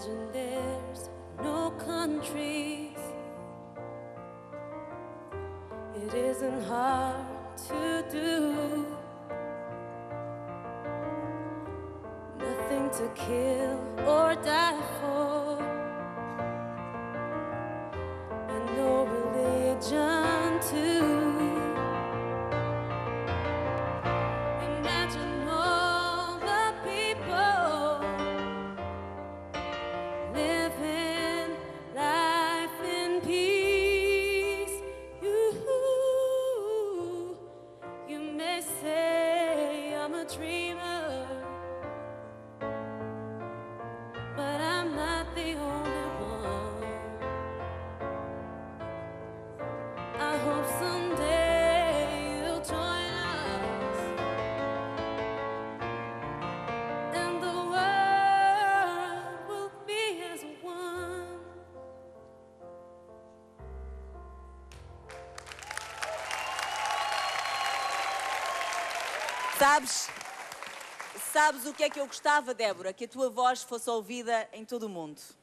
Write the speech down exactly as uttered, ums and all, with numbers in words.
Imagine there's no countries. It isn't hard to do. Nothing to kill or die for, and no religion too. Imagine all the people living life in peace. You, you may say I'm a dreamer, but I'm not the only one. I hope someday you'll join us, and the world will be as one. Sabes, sabes o que é que eu gostava, Débora? Que a tua voz fosse ouvida em todo o mundo.